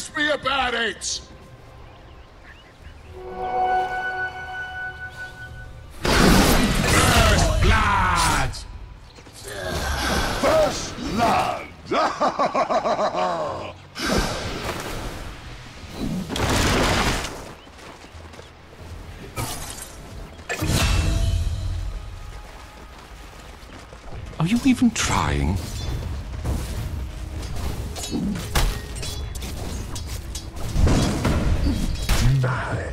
Ask me about it! First blood! First blood! Are you even trying? Nice.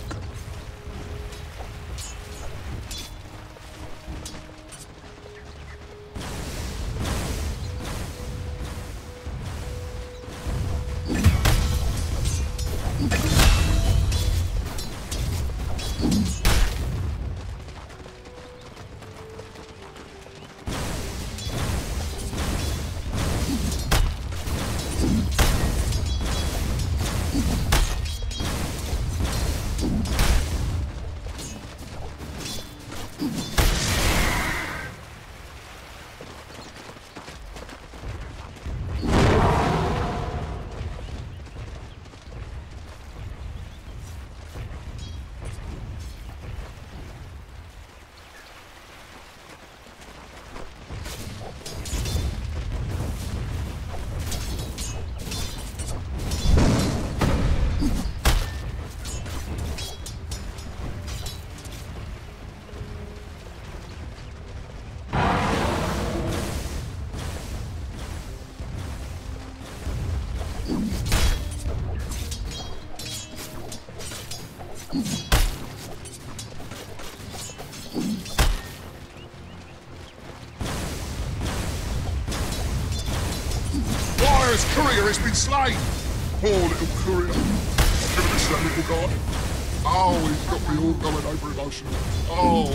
Fire's courier has been slain! Poor little courier. I'm gonna miss that little guy. Oh, he's got me all going over emotional. Oh.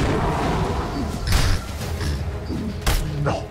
No.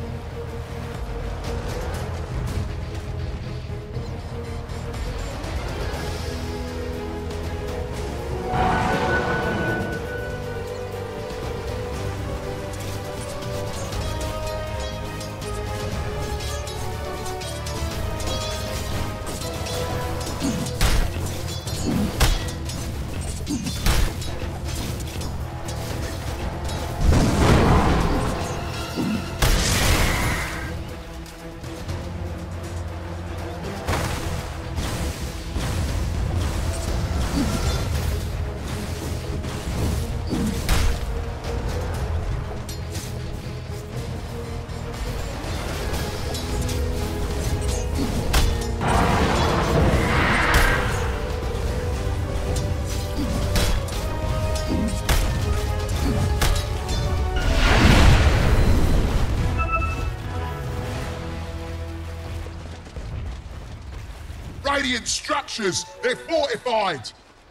Radiant structures, they're fortified!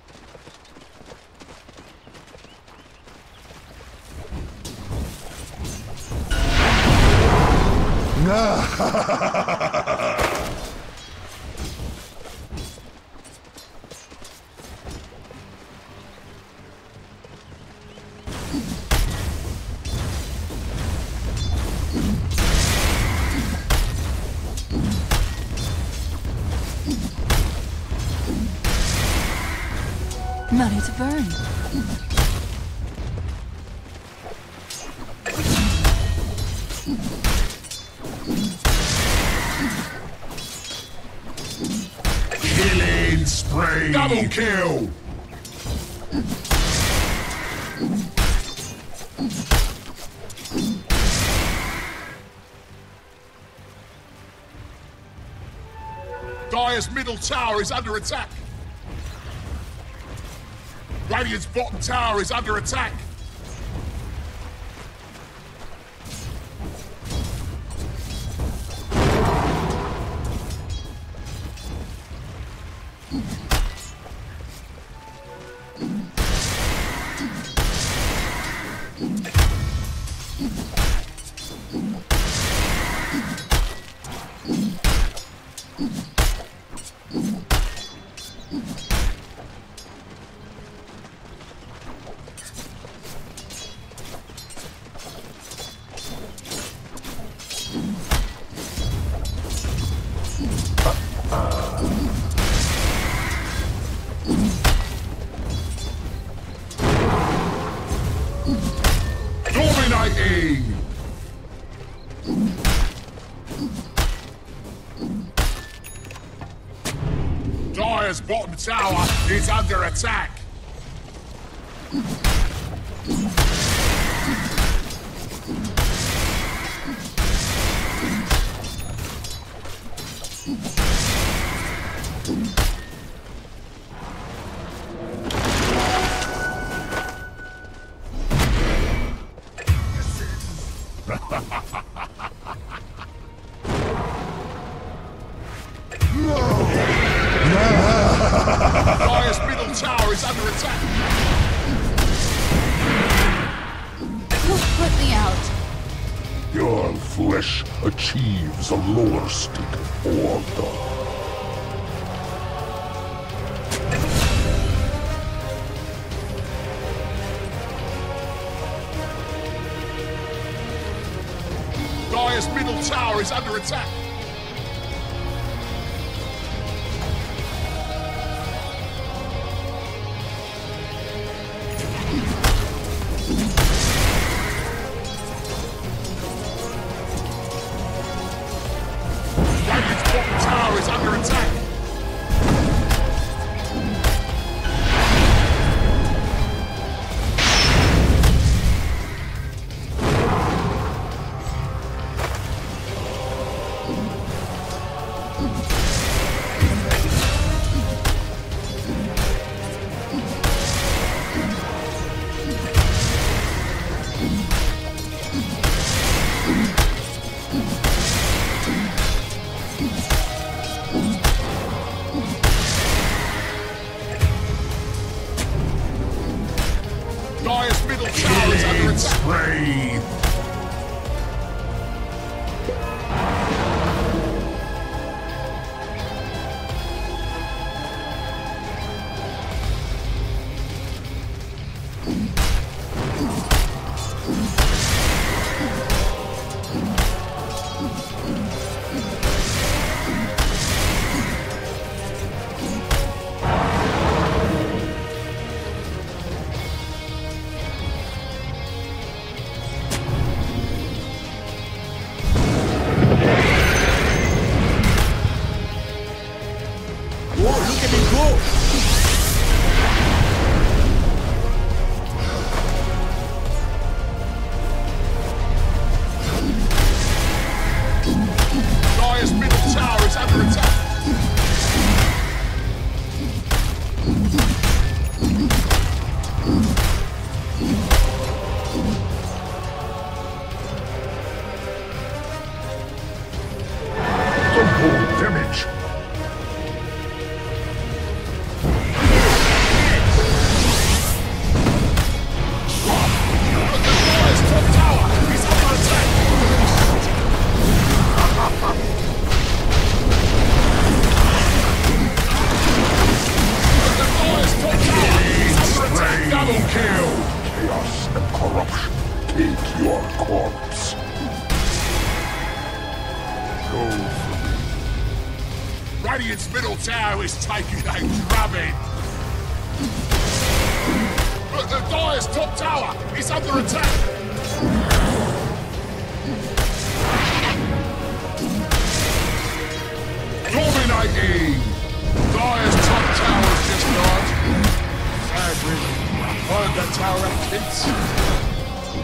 Money to burn. Killing spree! Double kill! Dire's middle tower is under attack. Radiant's bottom tower is under attack. Dire's bottom tower is under attack. Dire's middle tower is under attack. You'll put me out. Your flesh achieves a lower state of order. Dire's middle tower is under attack. Radiant's bottom tower is under attack. Dire's middle tower is under attack. Spree. Dire's middle tower is under attack. Double damage. Dire's top tower is under attack. Dire's top tower is under attack. Double kill. Chaos and corruption take your corpse. Go for me. Radiant's middle tower is taking a drubbing. But the Dire's top tower is under attack. Dominating. Dire's top tower is just gone. Sad, really. Heard that tower had kids.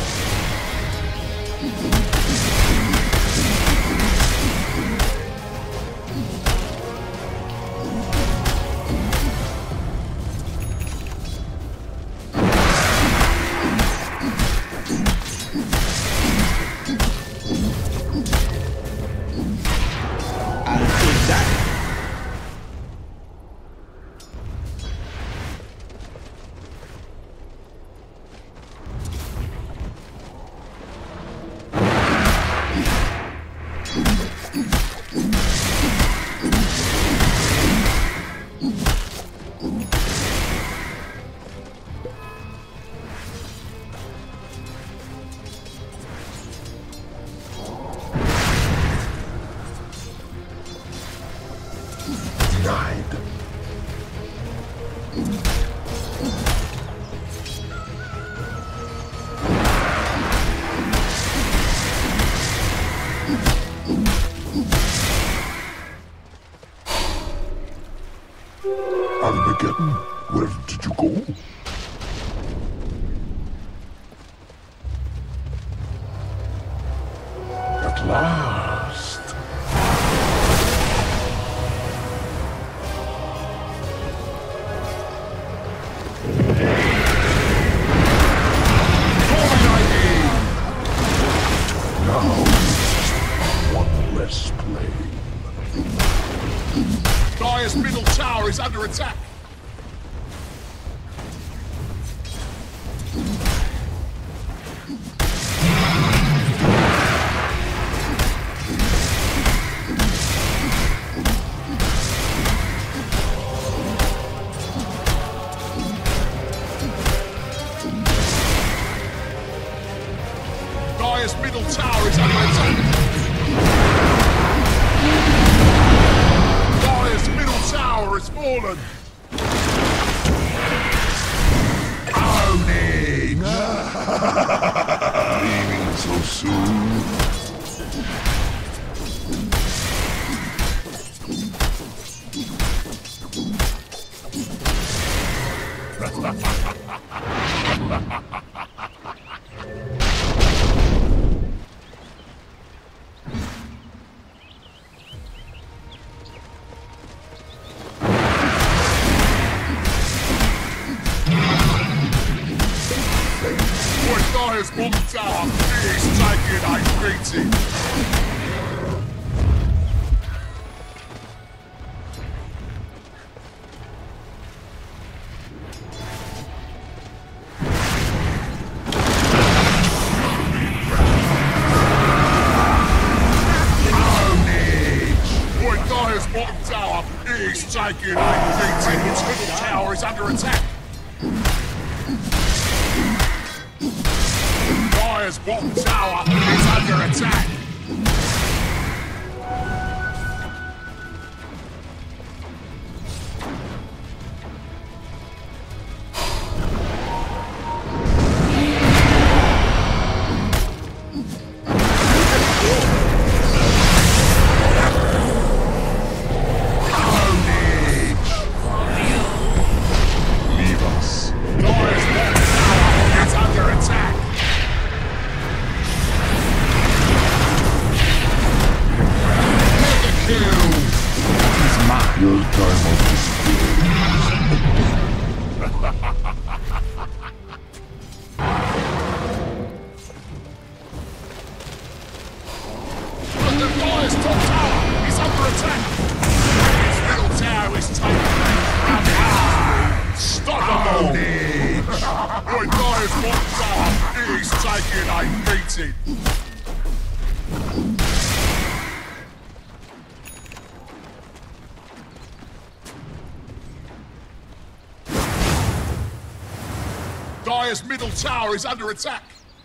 Denied. Armageddon, where did you go? At last. Now, one less plane. Dire's middle tower is under attack. Dire's middle tower is under attack. Dire's middle tower has fallen. Owning! Leaving so soon. Dire's bottom tower is taking a beating. Dire's bottom tower is taking a beating. Its middle tower is under attack. Dire's bottom tower is under attack. Leave us. Dire's bottom tower is under attack. Your time of despair. The Dire's top tower is under attack. Its middle tower is taken. Unstoppable! Boy, Dire's bottom tower is taking a beating. Dire's middle tower is under attack.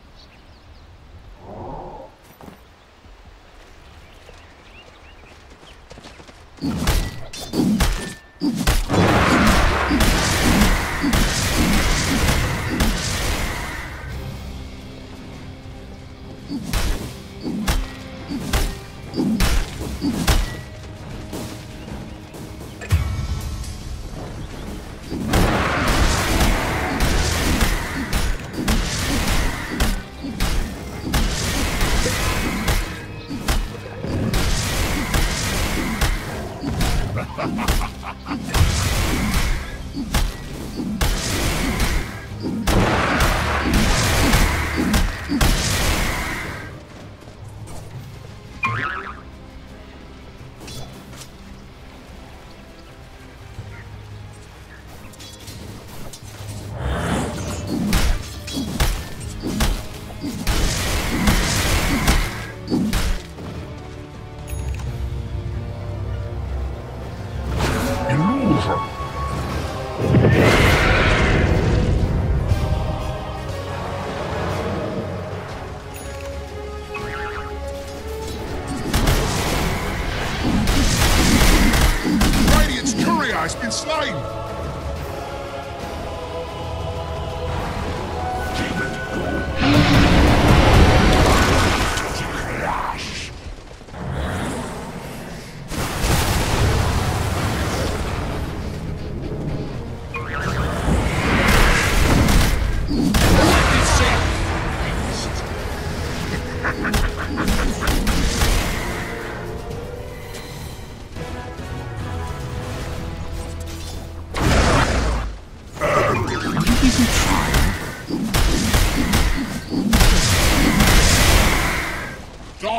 Has been slain!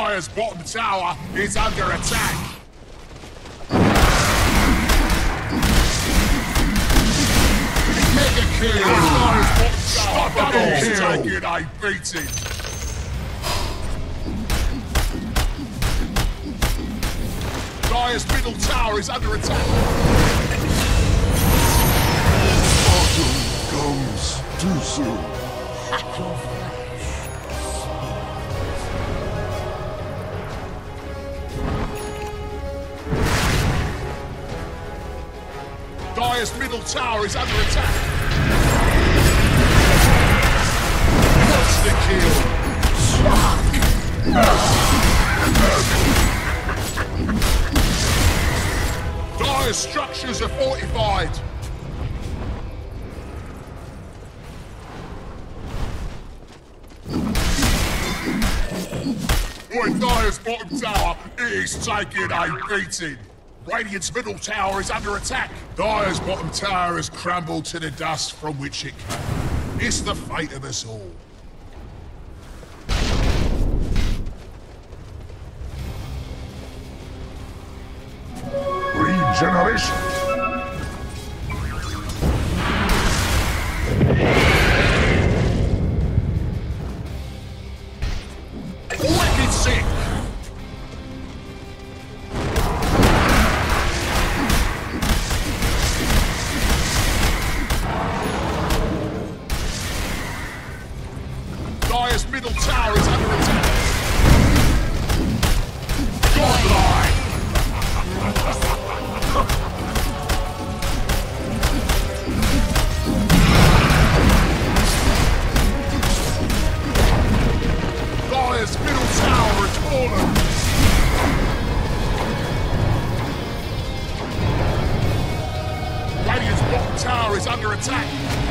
Dire's bottom tower is under attack. Mega kill! Dire's bottom tower is taking a beating. Dire's middle tower is under attack. Autumn comes too soon. Dire's middle tower is under attack. Monster kill. Dire's structures are fortified. Boy, Dire's bottom tower is taking a beating. Radiant's middle tower is under attack. Dire's bottom tower has crumbled to the dust from which it came. It's the fate of us all. Regeneration. Wicked sick. Dire's middle tower is under attack. Godlike. Dire's middle tower has fallen. Radiant's bottom tower is under attack.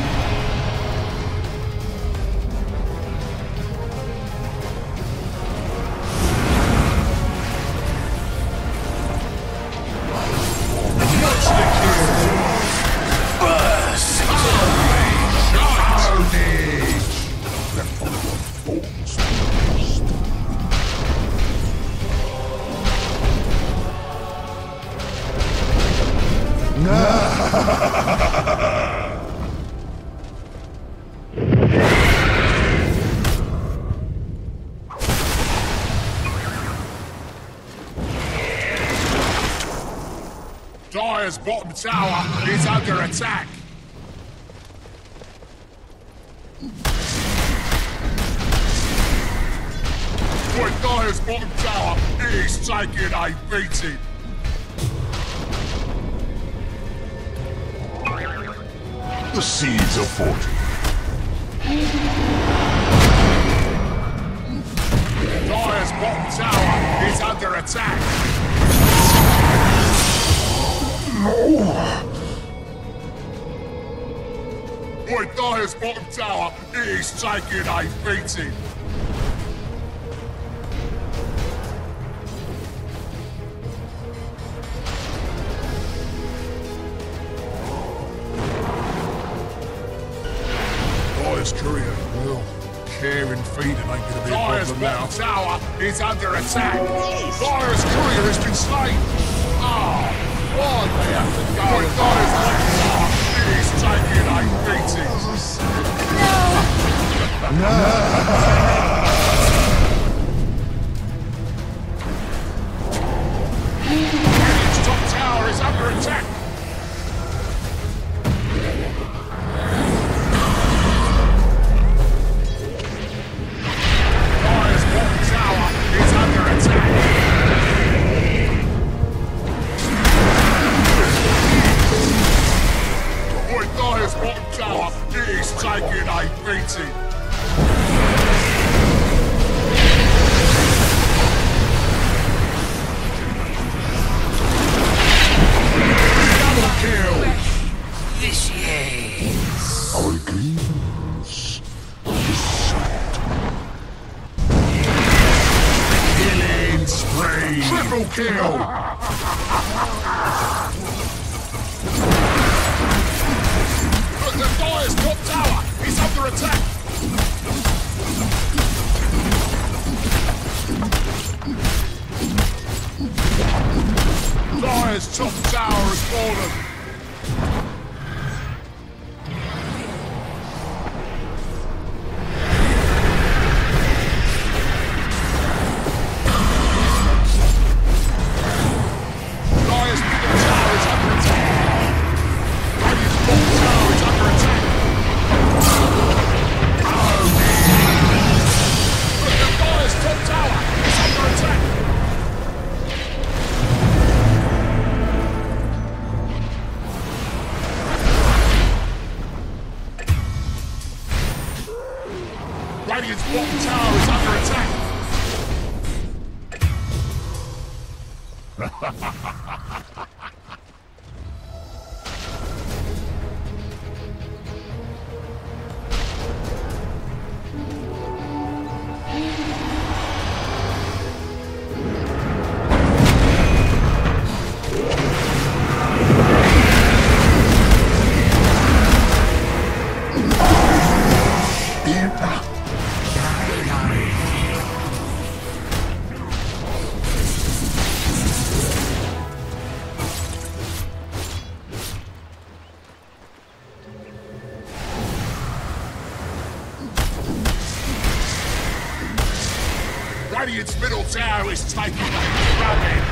Dire's bottom tower is under attack. Boy, Dire's bottom tower is taking a beating. The seeds of fortune. Dire's bottom tower is under attack. No! Boy, Dire's bottom tower is taking a beating. Dire's courier, well, care and feeding ain't gonna be a problem now. Dire's bottom tower is under attack. Dire's courier has been slain. Ah, why they have to go? Boy, Dire's bottom tower is taking a beating. No. Radiant's top tower is under attack. Dire's bottom tower is under attack. Boy, Dire's bottom tower is taking a beating. Double kill. Our grievance is settled. Killing spree. Triple kill. But the Dire's top tower is under attack. Radiant's bottom tower is under attack. Radiant's middle tower is taking rapid.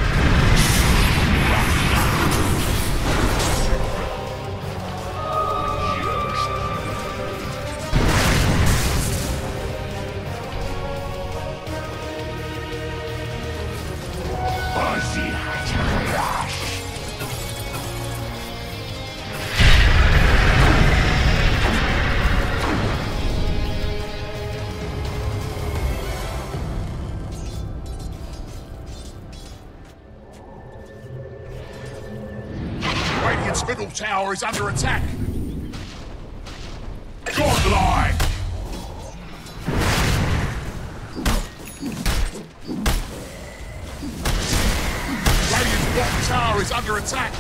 Radiant's middle tower is under attack. Godlike! Radiant's bottom tower is under attack.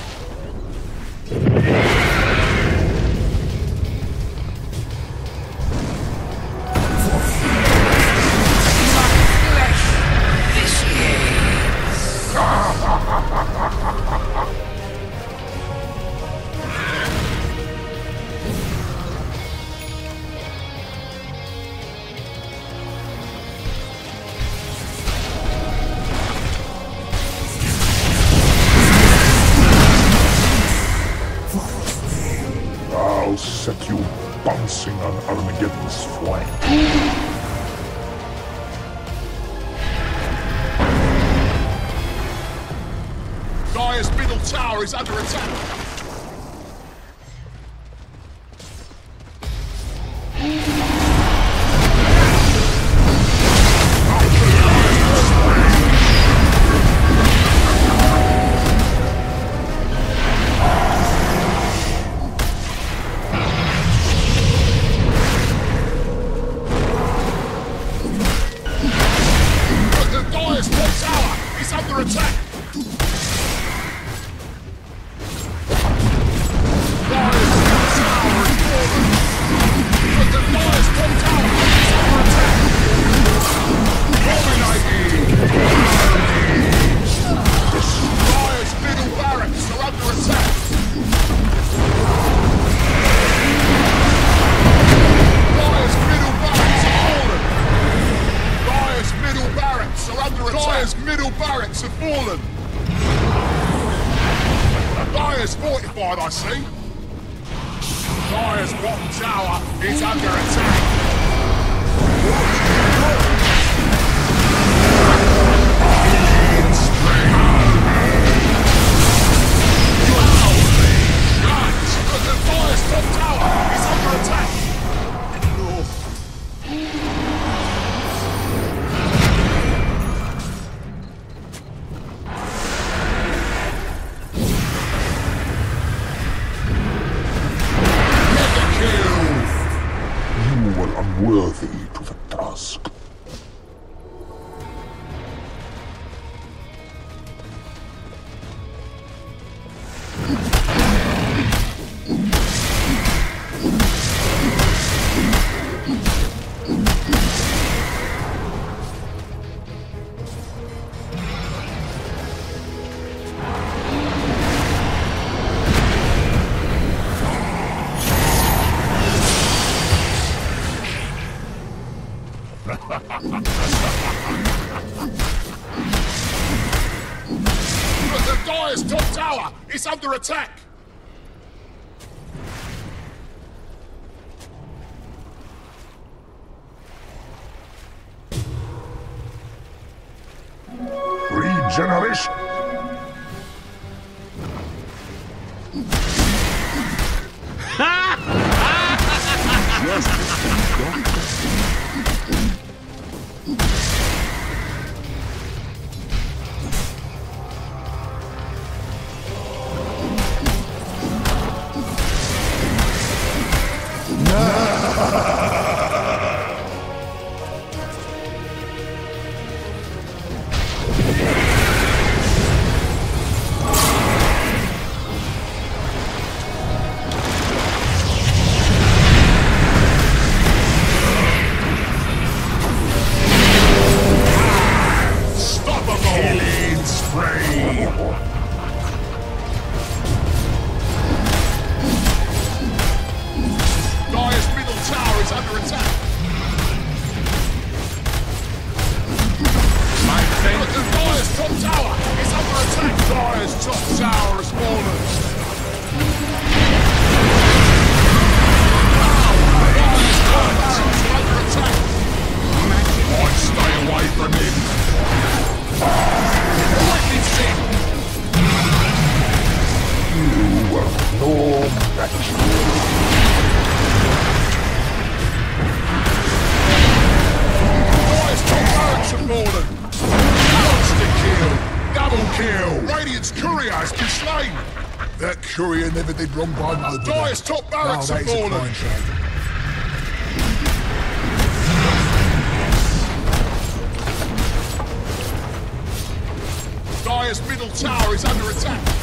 I'll set you bouncing on Armageddon's flank. Dire's middle tower is under attack. Dire's middle barracks have fallen! Dire's fortified, I see. Dire's bottom tower is under attack. Dire's top tower is under attack. Unworthy to the task. The Dire's top tower is under attack! Regeneration! no match. Dire's top barracks have fallen. Monster kill. Double kill. Radiant's courier has been slain. That courier never did wrong by nobody. Dire's top barracks No, have that is a fallen. crying shame. Dire's middle tower is under attack.